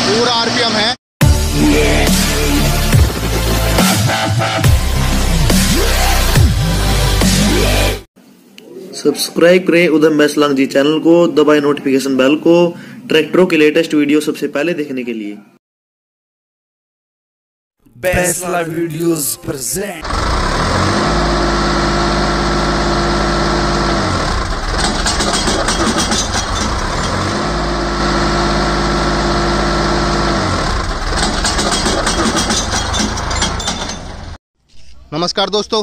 पूरा आरपीएम है। सब्सक्राइब करें उधम बैसलांग जी चैनल को, दबाएं नोटिफिकेशन बेल को ट्रैक्टरों के लेटेस्ट वीडियो सबसे पहले देखने के लिए। बैसलांग वीडियोस प्रेजेंट। नमस्कार दोस्तों,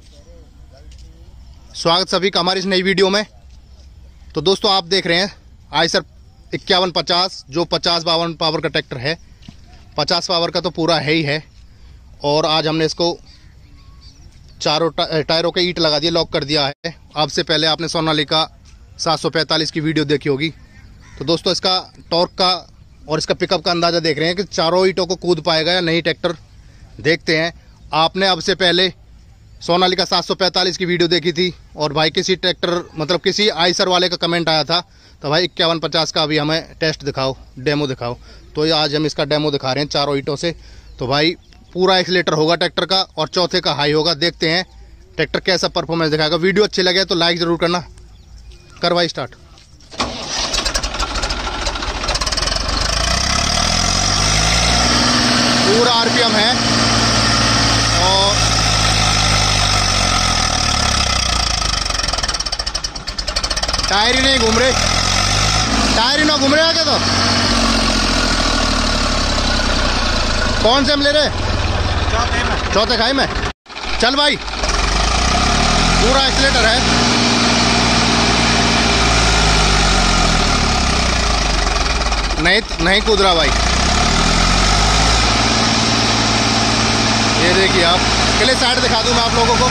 स्वागत सभी का हमारी इस नई वीडियो में। तो दोस्तों आप देख रहे हैं आयसर 5150 जो 50-52 पावर का ट्रैक्टर है। 50 पावर का तो पूरा है ही है। और आज हमने इसको चारों टायरों के ईंट लगा दिए, लॉक कर दिया है। आपसे पहले आपने सोनालिका 745 की वीडियो देखी होगी। तो दोस्तों इसका टॉर्क का और इसका पिकअप का अंदाज़ा देख रहे हैं कि चारों ईंटों को कूद पाएगा या नहीं ट्रैक्टर, देखते हैं। आपने अब से पहले सोनालिका 745 की वीडियो देखी थी और भाई किसी ट्रैक्टर मतलब किसी आयसर वाले का कमेंट आया था, तो भाई 5150 का अभी हमें टेस्ट दिखाओ, डेमो दिखाओ। तो ये आज हम इसका डेमो दिखा रहे हैं चारों ईंटों से। तो भाई पूरा एक्सीलेटर होगा ट्रैक्टर का और चौथे का हाई होगा। देखते हैं ट्रैक्टर कैसा परफॉर्मेंस दिखाएगा। वीडियो अच्छी लगे तो लाइक ज़रूर करना। कर भाई स्टार्ट। पूरा आरपीएम है और टायर ही नहीं घूम रहे, टायर ही ना घूम रहे आगे। तो कौन से हम ले रहे? चौथे खाई में। चल भाई पूरा एक्सीलेटर है। नहीं कूद रहा भाई। ये देखिए आप, पहले साइड दिखा दूं मैं आप लोगों को।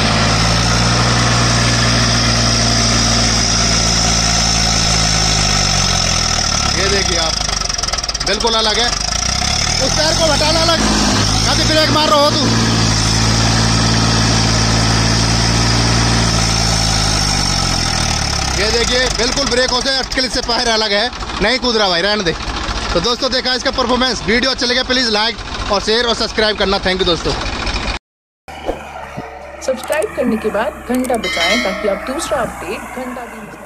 ये देखिए आप, बिल्कुल अलग है। उस टायर को हटाना अलग, कभी ब्रेक मार रहा हो तू। ये देखिए बिल्कुल ब्रेकों से अटकल से पैर अलग है। नहीं कूद रहा भाई, रहने दे। तो दोस्तों देखा इसका परफॉर्मेंस। वीडियो अच्छा लगे प्लीज़ लाइक और शेयर और सब्सक्राइब करना। थैंक यू दोस्तों। सब्सक्राइब करने के बाद घंटा बजाएं ताकि आप दूसरा अपडेट घंटा भी